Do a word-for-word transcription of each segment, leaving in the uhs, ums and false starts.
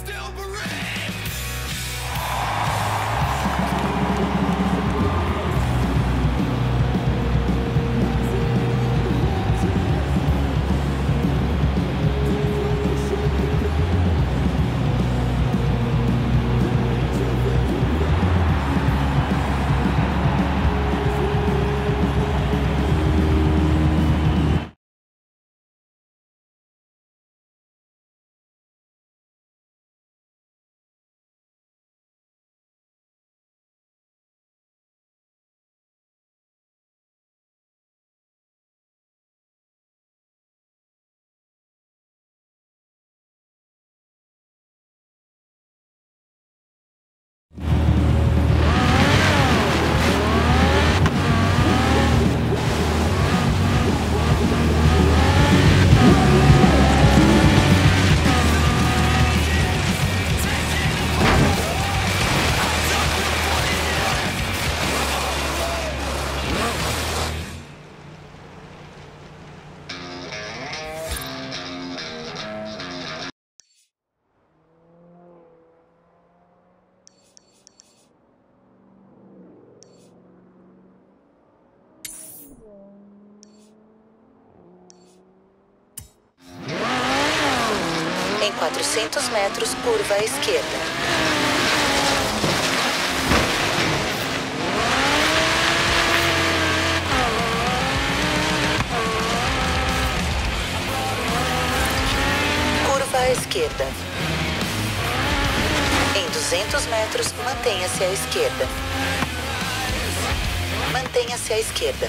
Em quatrocentos metros, curva à esquerda. Curva à esquerda. Em duzentos metros, mantenha-se à esquerda. Mantenha-se à esquerda.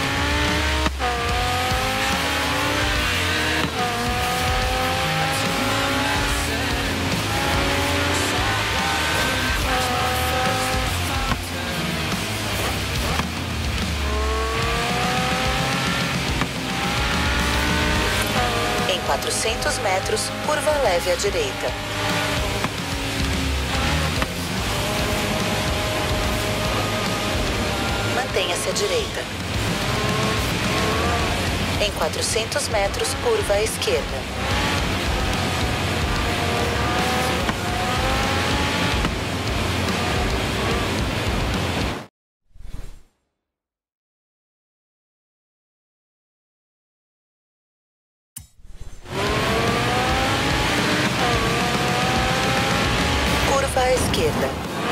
Em quatrocentos metros, curva leve à direita. Mantenha-se à direita. Em quatrocentos metros, curva à esquerda. Curva à esquerda.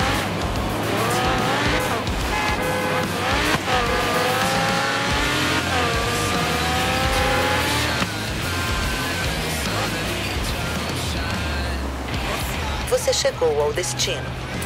Você chegou ao destino.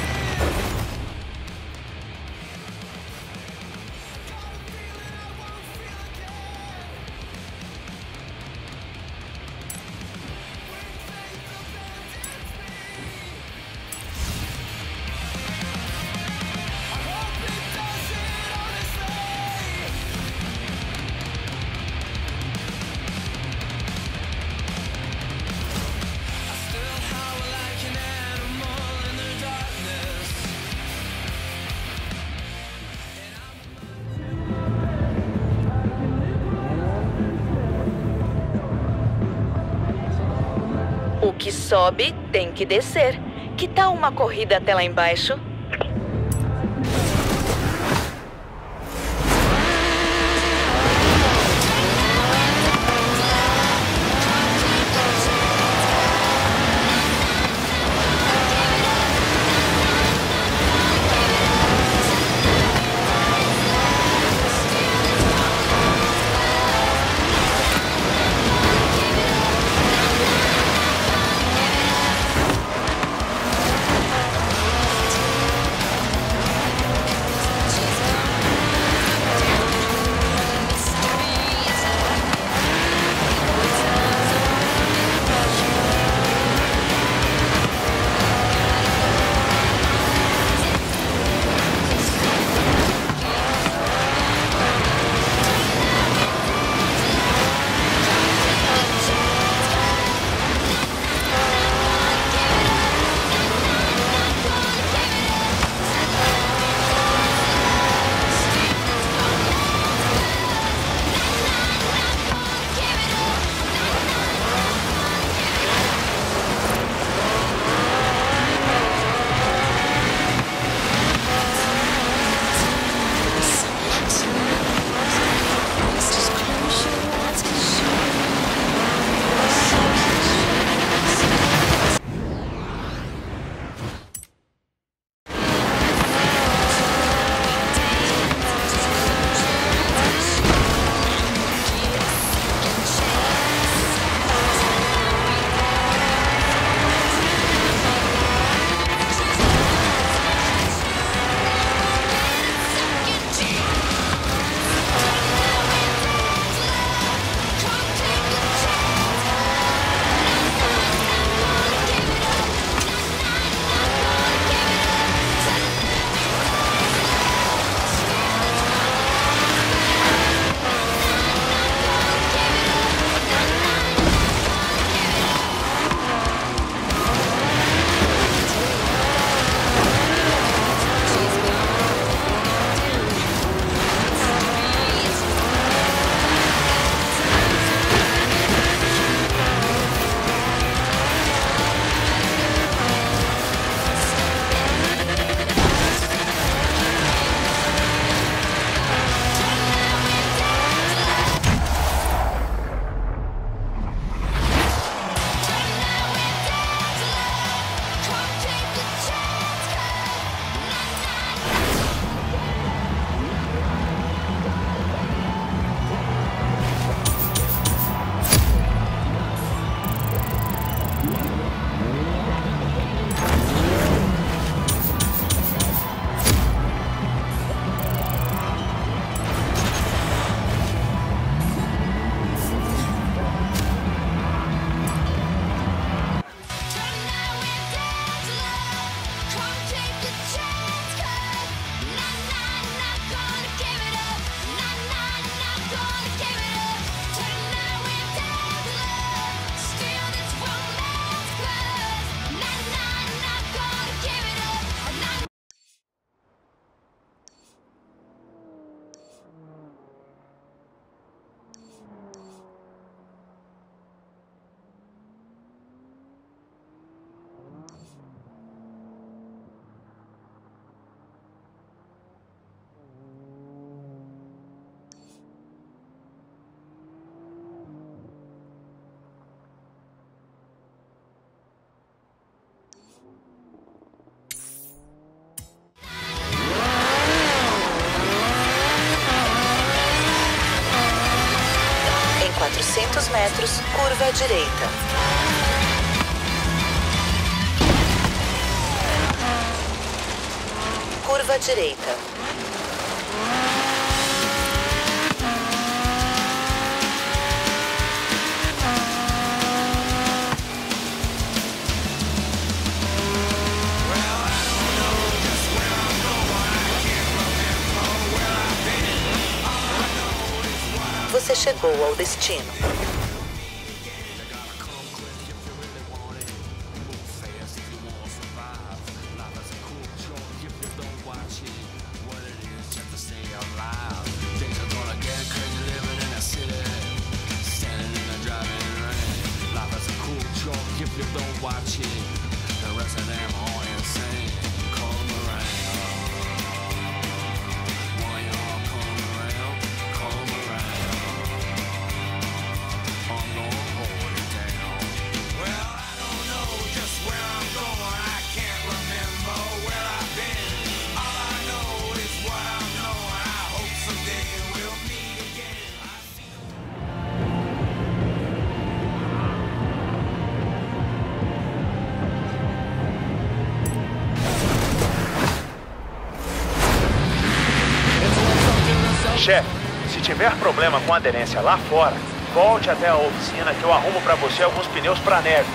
O que sobe tem que descer. Que tal uma corrida até lá embaixo? metros, curva à direita. Curva à direita. Você chegou ao destino. Chefe, se tiver problema com aderência lá fora, volte até a oficina que eu arrumo pra você alguns pneus pra neve.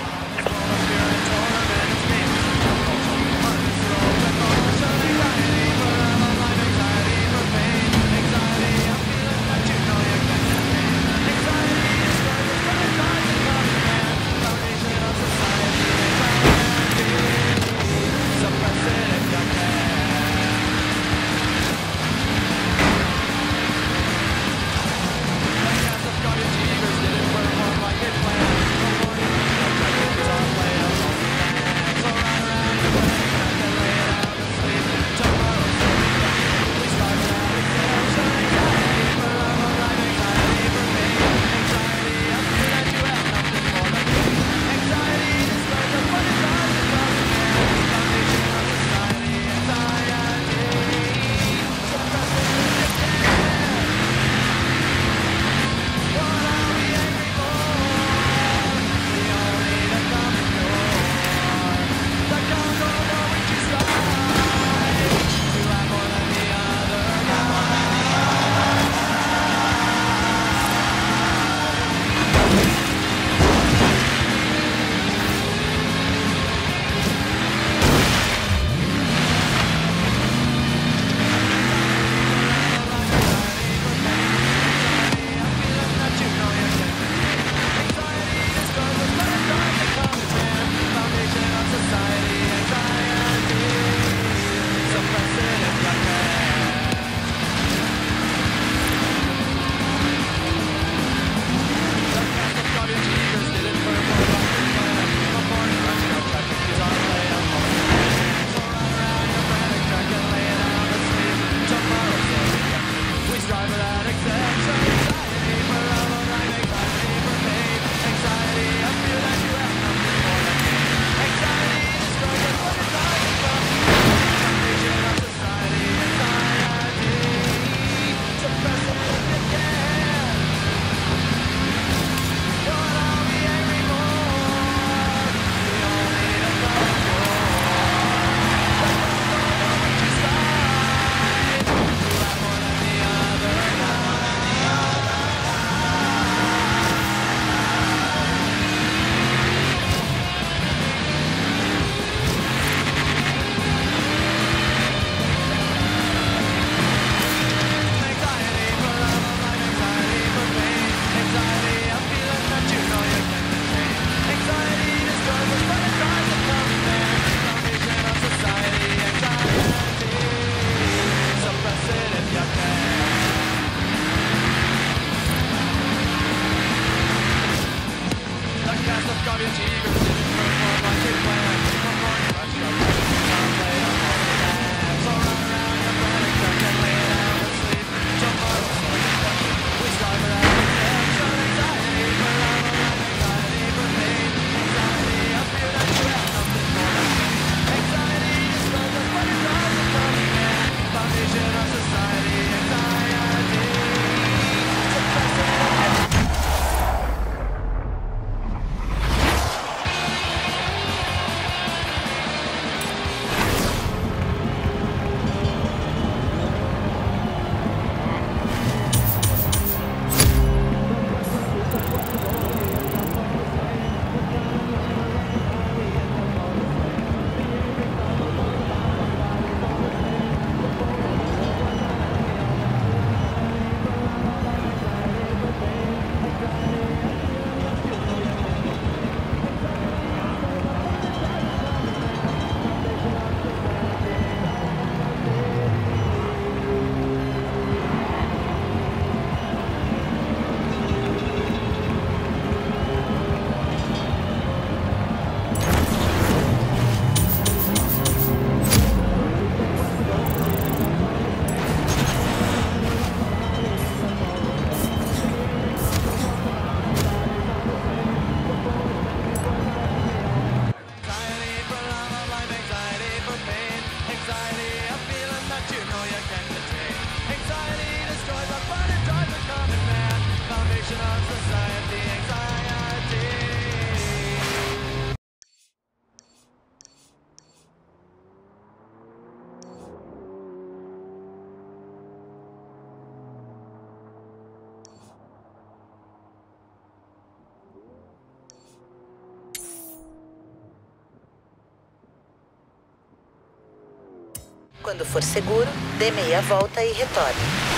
Quando for seguro, dê meia volta e retorne.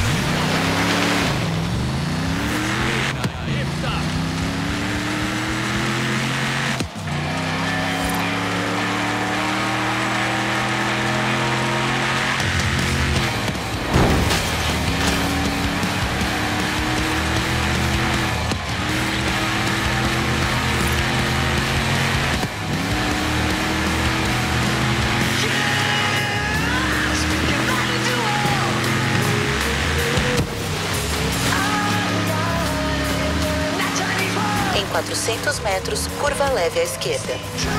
Em quatrocentos metros, curva leve à esquerda.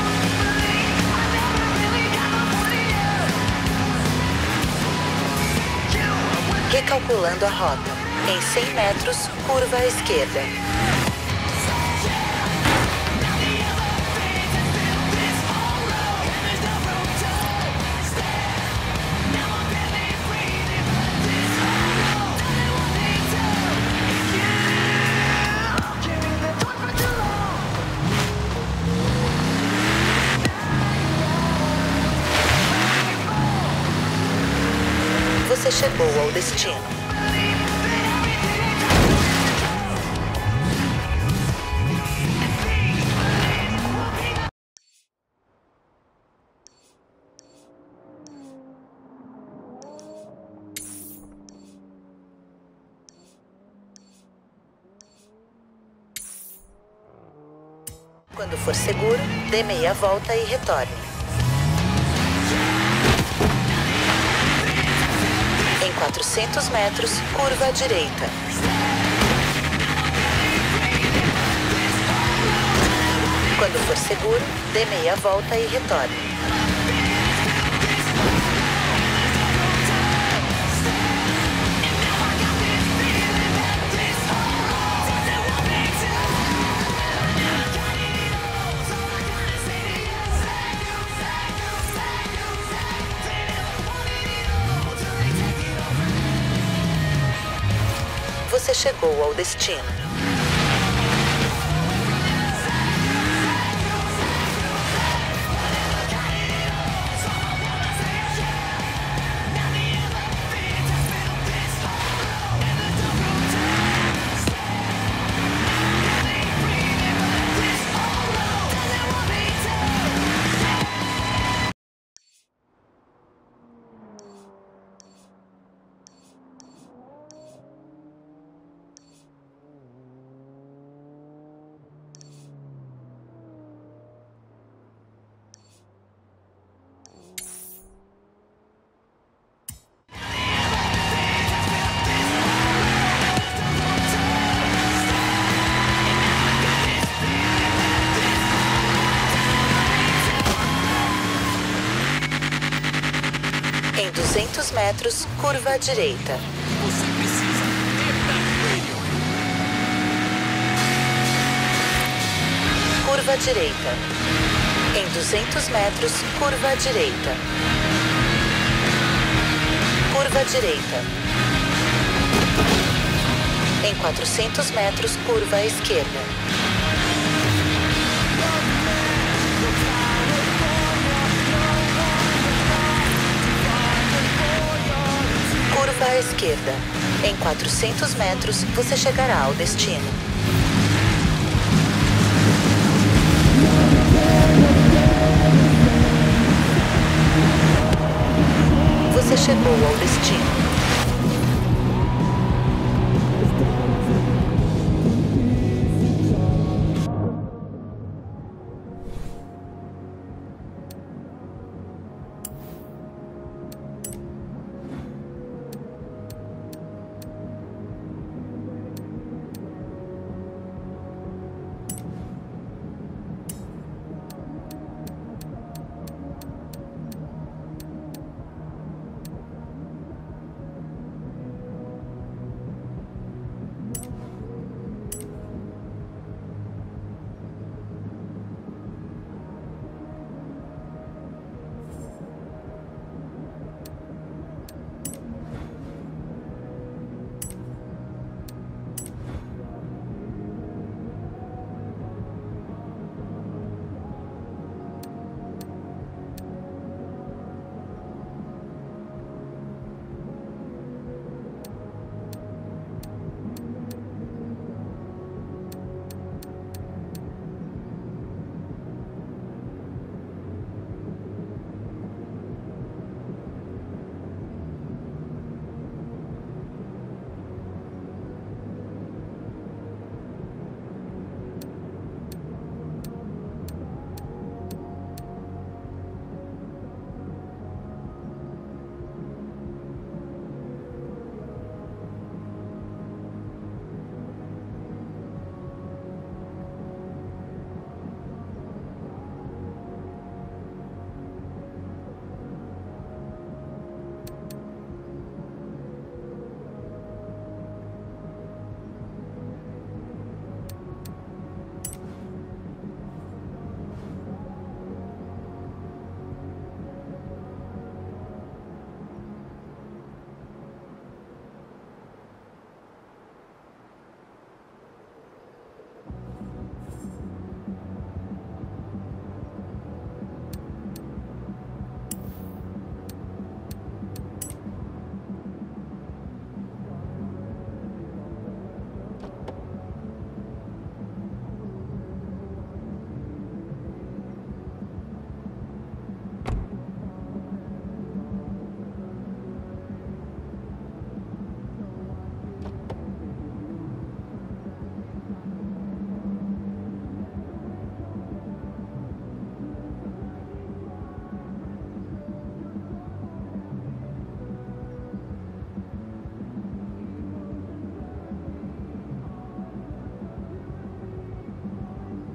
Recalculando a rota. Em cem metros, curva à esquerda. Você chegou ao destino. Quando for seguro, dê meia volta e retorne. Em quatrocentos metros, curva à direita. Quando for seguro, dê meia volta e retorne. Você chegou ao destino. Em duzentos metros, curva à direita. Você precisa Curva à direita. Em duzentos metros, curva à direita. Curva à direita. Em quatrocentos metros, curva à esquerda. Curva à esquerda. Em quatrocentos metros, você chegará ao destino. Você chegou ao destino.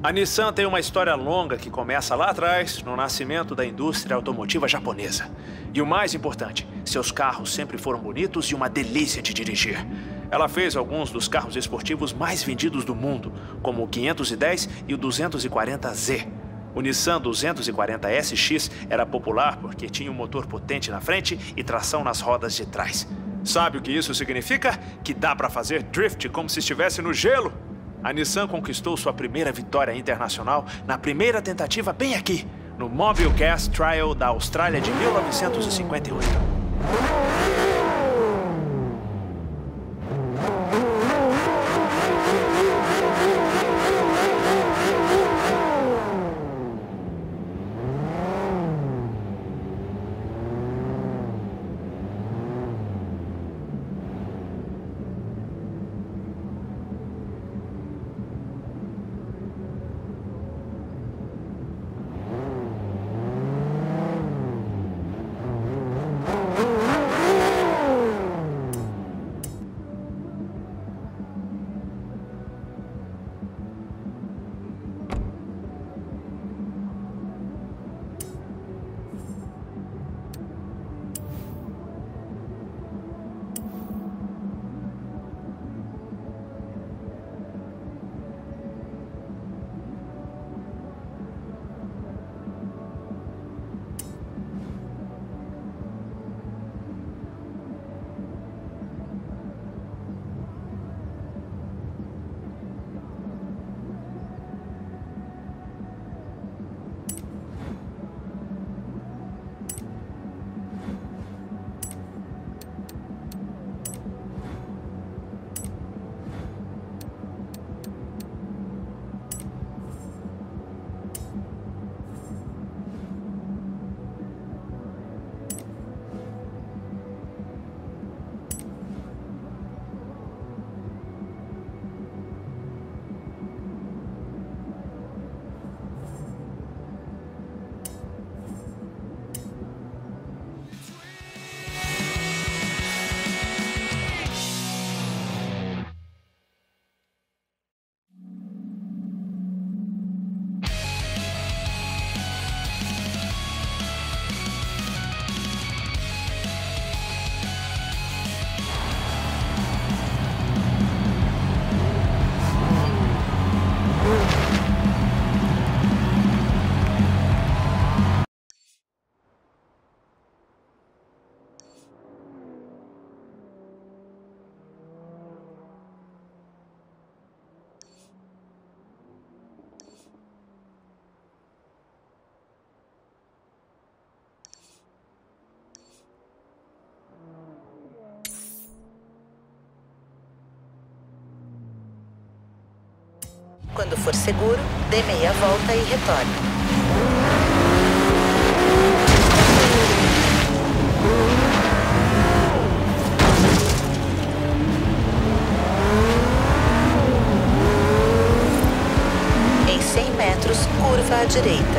A Nissan tem uma história longa que começa lá atrás, no nascimento da indústria automotiva japonesa. E o mais importante, seus carros sempre foram bonitos e uma delícia de dirigir. Ela fez alguns dos carros esportivos mais vendidos do mundo, como o quinhentos e dez e o duzentos e quarenta Z. O Nissan duzentos e quarenta S X era popular porque tinha um motor potente na frente e tração nas rodas de trás. Sabe o que isso significa? Que dá para fazer drift como se estivesse no gelo. A Nissan conquistou sua primeira vitória internacional na primeira tentativa bem aqui, no Mobile Gas Trial da Austrália de mil novecentos e cinquenta e oito. Quando for seguro, dê meia volta e retorne. Em cem metros, curva à direita.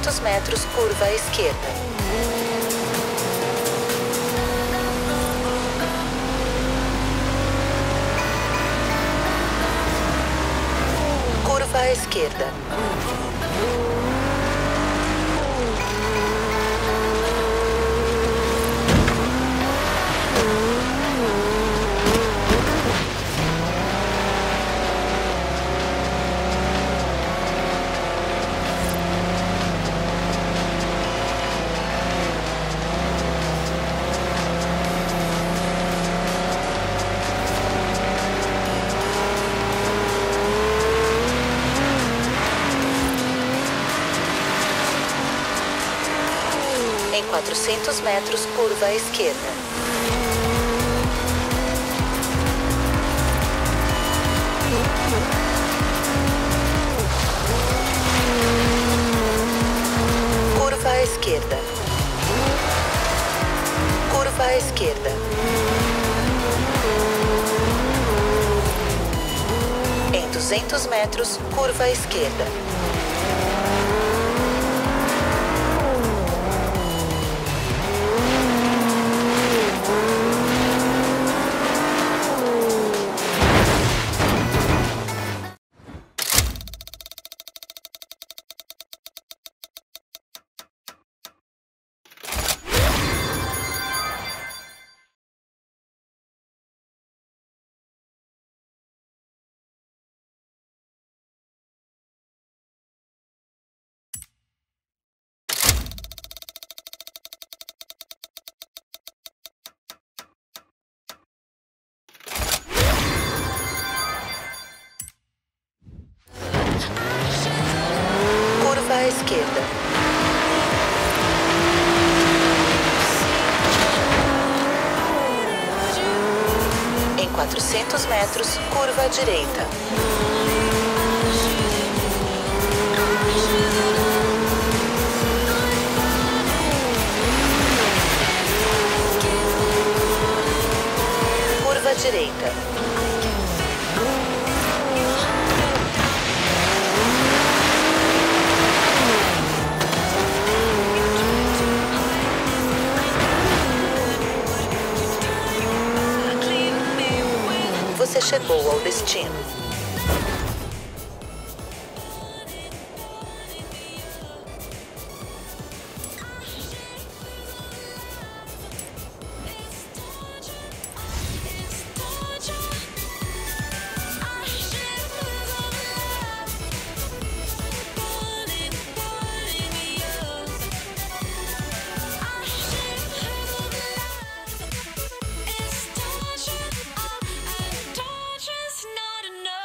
quatrocentos metros, curva à esquerda. Curva à esquerda. Em quatrocentos metros, curva à esquerda. Curva à esquerda. Curva à esquerda. Em duzentos metros, curva à esquerda. Curva à esquerda. Em quatrocentos metros, curva à direita. Curva à direita. Você chegou ao destino. Not enough.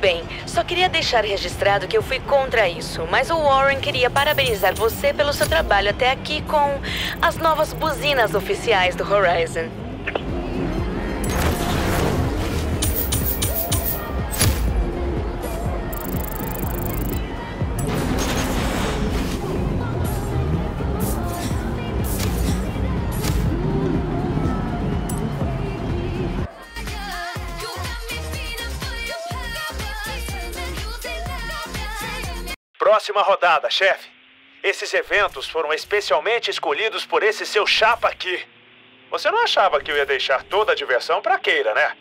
bem. Só queria deixar registrado que eu fui contra isso. Mas o Warren queria parabenizar você pelo seu trabalho até aqui com as novas buzinas oficiais do Horizon. Próxima rodada, chefe. Esses eventos foram especialmente escolhidos por esse seu chapa aqui. Você não achava que eu ia deixar toda a diversão pra Keira, né?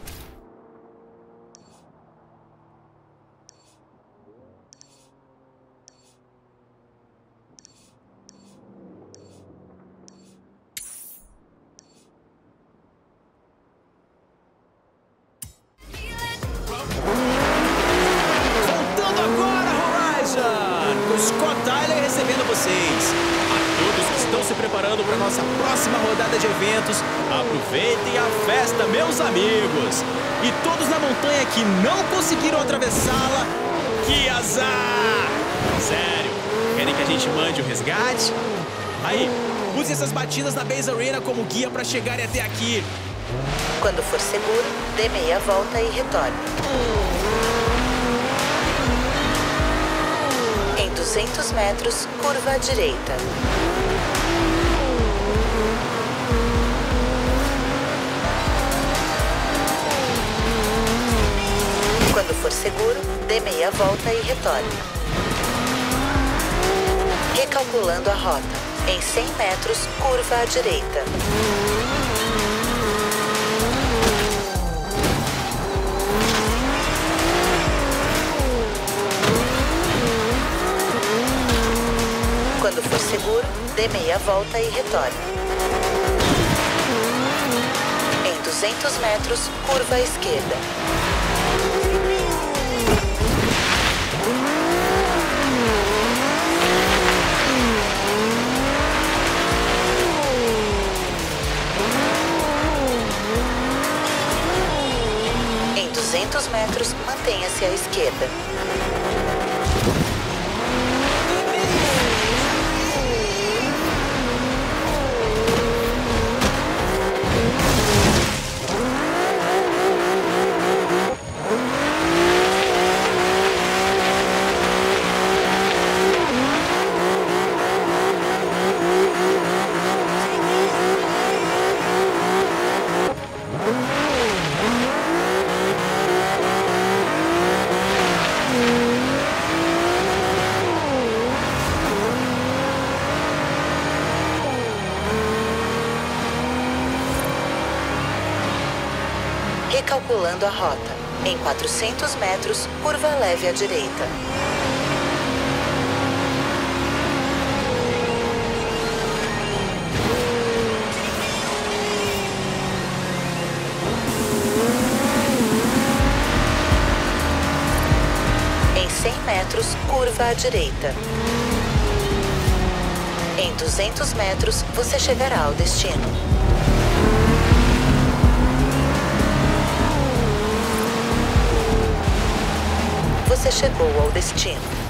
Scott Tyler recebendo vocês. A todos que estão se preparando para nossa próxima rodada de eventos, aproveitem a festa, meus amigos. E todos na montanha que não conseguiram atravessá-la, que azar! Sério, querem que a gente mande o resgate? Aí, use essas batidas na Base Arena como guia para chegarem até aqui. Quando for seguro, dê meia volta e retorne. Em duzentos metros, curva à direita. Quando for seguro, dê meia volta e retorne. Recalculando a rota. Em cem metros, curva à direita. Quando for seguro, dê meia volta e retorne. Em duzentos metros, curva à esquerda. Em duzentos metros, mantenha-se à esquerda. Recalculando a rota. Em quatrocentos metros, curva leve à direita. Em cem metros, curva à direita. Em duzentos metros, você chegará ao destino. Você chegou ao destino.